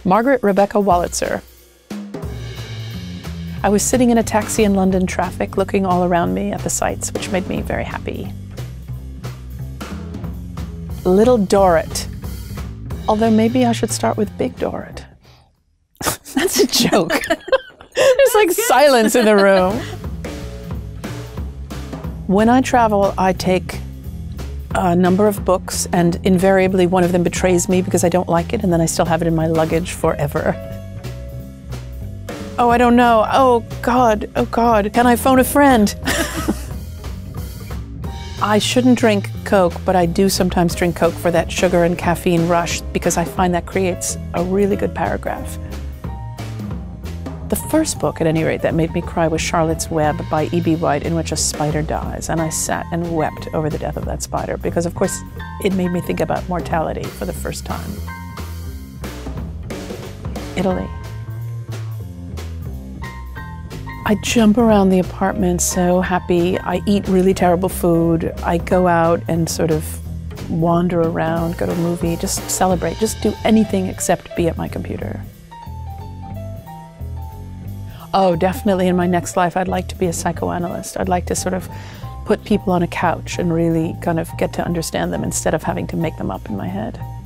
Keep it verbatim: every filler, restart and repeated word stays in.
Margaret Rebecca Wolitzer. I was sitting in a taxi in London traffic, looking all around me at the sights, which made me very happy. Little Dorrit. Although maybe I should start with Big Dorrit. That's a joke. There's like silence in the room. When I travel, I take a number of books, and invariably one of them betrays me because I don't like it, and then I still have it in my luggage forever. Oh, I don't know. Oh, God. Oh, God. Can I phone a friend? I shouldn't drink Coke, but I do sometimes drink Coke for that sugar and caffeine rush because I find that creates a really good paragraph. The first book, at any rate, that made me cry was Charlotte's Web by E B White, in which a spider dies, and I sat and wept over the death of that spider because, of course, it made me think about mortality for the first time. Italy. I jump around the apartment so happy. I eat really terrible food. I go out and sort of wander around, go to a movie, just celebrate, just do anything except be at my computer. Oh, definitely in my next life, I'd like to be a psychoanalyst. I'd like to sort of put people on a couch and really kind of get to understand them instead of having to make them up in my head.